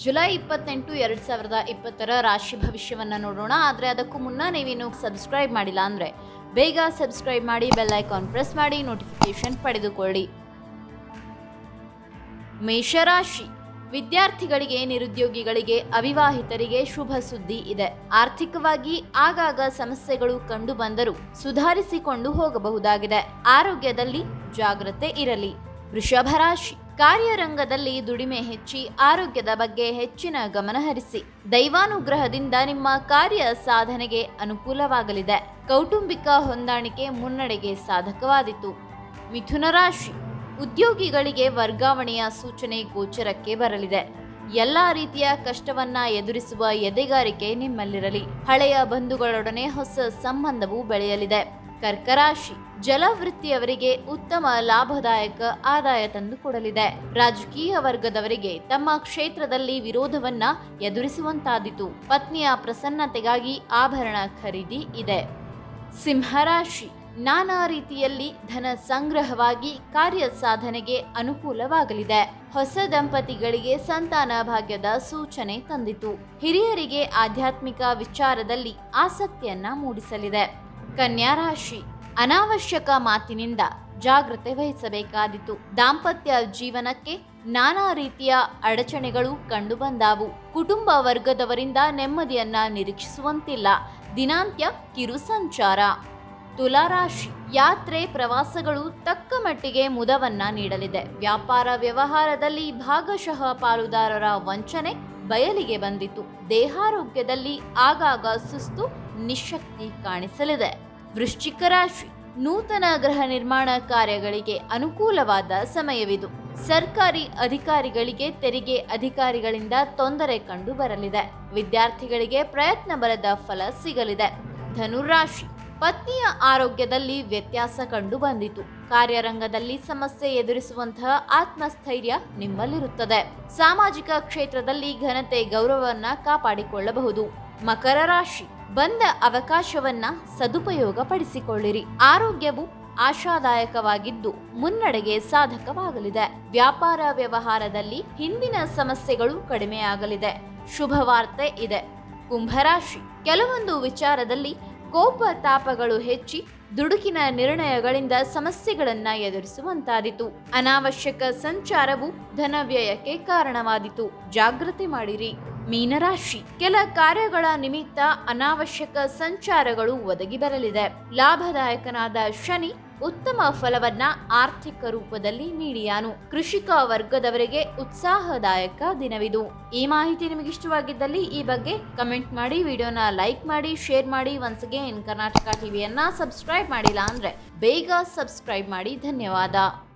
July 28, 2020 ರಾಶಿ ಭವಿಷ್ಯವನ್ನು ನೋಡೋಣ. ಆದರೆ ಅದಕ್ಕೂ ಮುನ್ನ ನೀವೇನು ಸಬ್ಸ್ಕ್ರೈಬ್ ಮಾಡಿಲ್ಲ ಅಂದರೆ ಬೇಗ ಸಬ್ಸ್ಕ್ರೈಬ್ ಮಾಡಿ, ಬೆಲ್ ಐಕಾನ್ ಪ್ರೆಸ್ ಮಾಡಿ, ನೋಟಿಫಿಕೇಶನ್ ಪಡೆದುಕೊಳ್ಳಿ. ಮೇಷರಾಶಿ, ವಿದ್ಯಾರ್ಥಿಗಳಿಗೆ, ನಿರುದ್ಯೋಗಿಗಳಿಗೆ, ಅವಿವಾಹಿತರಿಗೆ ಶುಭ ಸುದ್ದಿ ಇದೆ. ಆರ್ಥಿಕವಾಗಿ ಆಗಾಗ ಸಮಸ್ಯೆಗಳು ಕಂಡು ಬಂದರೂ ಸುಧಾರಿಸಿಕೊಂಡು ಹೋಗಬಹುದಾಗಿದೆ. ಆರೋಗ್ಯದಲ್ಲಿ ಜಾಗ್ರತೆ ಇರಲಿ. ವೃಷಭ ರಾಶಿ, ಕಾರ್ಯರಂಗದಲ್ಲಿ ದುಡಿಮೆ ಹೆಚ್ಚಿ ಆರೋಗ್ಯದ ಬಗ್ಗೆ ಹೆಚ್ಚಿನ ಗಮನ ಹರಿಸಿ. ದೈವಾನುಗ್ರಹದಿಂದ ನಿಮ್ಮ ಕಾರ್ಯ ಸಾಧನೆಗೆ ಅನುಕೂಲವಾಗಲಿದೆ. ಕೌಟುಂಬಿಕ ಹೊಂದಾಣಿಕೆ ಮುನ್ನಡೆಗೆ ಸಾಧಕವಾದಿತು. ಮಿಥುನ ರಾಶಿ, ಉದ್ಯೋಗಿಗಳಿಗೆ ವರ್ಗಾವಣೆಯ ಸೂಚನೆ ಗೋಚರಕ್ಕೆ ಬರಲಿದೆ. ಎಲ್ಲಾ ರೀತಿಯ ಕಷ್ಟವನ್ನ ಎದುರಿಸುವ ಎದೆಗಾರಿಕೆ ನಿಮ್ಮಲ್ಲಿರಲಿ. ಹಳೆಯ ಬಂಧುಗಳೊಡನೆ ಹೊಸ ಸಂಬಂಧವು ಬೆಳೆಯಲಿದೆ. ಕರ್ಕರಾಶಿ, ಜಲವೃತ್ತಿಯವರಿಗೆ ಉತ್ತಮ ಲಾಭದಾಯಕ ಆದಾಯ ತಂದುಕೊಡಲಿದೆ. ರಾಜಕೀಯ ವರ್ಗದವರಿಗೆ ತಮ್ಮ ಕ್ಷೇತ್ರದಲ್ಲಿ ವಿರೋಧವನ್ನ ಎದುರಿಸುವಂತಾದಿತು. ಪತ್ನಿಯ ಪ್ರಸನ್ನತೆಗಾಗಿ ಆಭರಣ ಖರೀದಿ ಇದೆ. ಸಿಂಹರಾಶಿ, ನಾನಾ ರೀತಿಯಲ್ಲಿ ಧನ ಸಂಗ್ರಹವಾಗಿ ಕಾರ್ಯ ಸಾಧನೆಗೆ ಅನುಕೂಲವಾಗಲಿದೆ. ಹೊಸ ದಂಪತಿಗಳಿಗೆ ಸಂತಾನ ಭಾಗ್ಯದ ಸೂಚನೆ ತಂದಿತು. ಹಿರಿಯರಿಗೆ ಆಧ್ಯಾತ್ಮಿಕ ವಿಚಾರದಲ್ಲಿ ಆಸಕ್ತಿಯನ್ನ ಮೂಡಿಸಲಿದೆ. ಕನ್ಯಾ ರಾಶಿ, ಅನಾವಶ್ಯಕ ಮಾತಿನಿಂದ ಜಾಗ್ರತೆ ವಹಿಸಬೇಕಾದಿತು. ದಾಂಪತ್ಯ ಜೀವನಕ್ಕೆ ನಾನಾ ರೀತಿಯ ಅಡಚಣೆಗಳು ಕಂಡುಬಂದಾವು. ಕುಟುಂಬ ವರ್ಗದವರಿಂದ ನೆಮ್ಮದಿಯನ್ನ ನಿರೀಕ್ಷಿಸುವಂತಿಲ್ಲ. ದಿನಾಂತ್ಯ ಕಿರು ಸಂಚಾರ. ತುಲಾರಾಶಿ, ಯಾತ್ರೆ ಪ್ರವಾಸಗಳು ತಕ್ಕ ಮಟ್ಟಿಗೆ ಮುದವನ್ನ ನೀಡಲಿದೆ. ವ್ಯಾಪಾರ ವ್ಯವಹಾರದಲ್ಲಿ ಭಾಗಶಃ ಪಾಲುದಾರರ ವಂಚನೆ ಬಯಲಿಗೆ ಬಂದಿತು. ದೇಹಾರೋಗ್ಯದಲ್ಲಿ ಆಗಾಗ ಸುಸ್ತು, ನಿಶಕ್ತಿ ಕಾಣಿಸಲಿದೆ. ವೃಶ್ಚಿಕ ರಾಶಿ, ನೂತನ ಗೃಹ ನಿರ್ಮಾಣ ಕಾರ್ಯಗಳಿಗೆ ಅನುಕೂಲವಾದ ಸಮಯವಿದು. ಸರ್ಕಾರಿ ಅಧಿಕಾರಿಗಳಿಗೆ ತೆರಿಗೆ ಅಧಿಕಾರಿಗಳಿಂದ ತೊಂದರೆ ಕಂಡು ಬರಲಿದೆ. ವಿದ್ಯಾರ್ಥಿಗಳಿಗೆ ಪ್ರಯತ್ನ ಬಲದ ಫಲ ಸಿಗಲಿದೆ. ಧನುರಾಶಿ, ಪತ್ನಿಯ ಆರೋಗ್ಯದಲ್ಲಿ ವ್ಯತ್ಯಾಸ ಕಂಡು ಬಂದಿತು. ಕಾರ್ಯರಂಗದಲ್ಲಿ ಸಮಸ್ಯೆ ಎದುರಿಸುವಂತಹ ಆತ್ಮಸ್ಥೈರ್ಯ ನಿಮ್ಮಲ್ಲಿರುತ್ತದೆ. ಸಾಮಾಜಿಕ ಕ್ಷೇತ್ರದಲ್ಲಿ ಘನತೆ ಗೌರವವನ್ನ ಕಾಪಾಡಿಕೊಳ್ಳಬಹುದು. ಮಕರ ರಾಶಿ, ಬಂದ ಅವಕಾಶವನ್ನ ಸದುಪಯೋಗ ಪಡಿಸಿಕೊಳ್ಳಿರಿ. ಆರೋಗ್ಯವು ಆಶಾದಾಯಕವಾಗಿದ್ದು ಮುನ್ನಡೆಗೆ ಸಾಧಕವಾಗಲಿದೆ. ವ್ಯಾಪಾರ ವ್ಯವಹಾರದಲ್ಲಿ ಹಿಂದಿನ ಸಮಸ್ಯೆಗಳು ಕಡಿಮೆಯಾಗಲಿದೆ. ಶುಭವಾರ್ತೆ ಇದೆ. ಕುಂಭರಾಶಿ, ಕೆಲವೊಂದು ವಿಚಾರದಲ್ಲಿ ಕೋಪ ತಾಪಗಳು ಹೆಚ್ಚಿ ದುಡುಕಿನ ನಿರ್ಣಯಗಳಿಂದ ಸಮಸ್ಯೆಗಳನ್ನ ಎದುರಿಸುವಂತಾದಿತು. ಅನಾವಶ್ಯಕ ಸಂಚಾರವು ಧನವ್ಯಯಕ್ಕೆ ಕಾರಣವಾದಿತು. ಜಾಗೃತಿ ಮಾಡಿರಿ. ಮೀನರಾಶಿ, ಕೆಲ ಕಾರ್ಯಗಳ ನಿಮಿತ್ತ ಅನಾವಶ್ಯಕ ಸಂಚಾರಗಳು ಒದಗಿ ಬರಲಿದೆ. ಲಾಭದಾಯಕನಾದ ಶನಿ ಉತ್ತಮ ಫಲವನ್ನ ಆರ್ಥಿಕ ರೂಪದಲ್ಲಿ ನೀಡಿಯಾನು. ಕೃಷಿಕ ವರ್ಗದವರಿಗೆ ಉತ್ಸಾಹದಾಯಕ ದಿನವಿದು. ಈ ಮಾಹಿತಿ ನಿಮಗೆ ಇಷ್ಟವಾಗಿದ್ದಲ್ಲಿ ಈ ಬಗ್ಗೆ ಕಮೆಂಟ್ ಮಾಡಿ, ವಿಡಿಯೋನ ಲೈಕ್ ಮಾಡಿ, ಶೇರ್ ಮಾಡಿ. ಒನ್ಸ್ ಅಗೇನ್ ಕರ್ನಾಟಕ ಟಿವಿಯನ್ನ ಸಬ್ಸ್ಕ್ರೈಬ್ ಮಾಡಿಲ್ಲ ಅಂದ್ರೆ ಬೇಗ ಸಬ್ಸ್ಕ್ರೈಬ್ ಮಾಡಿ. ಧನ್ಯವಾದ.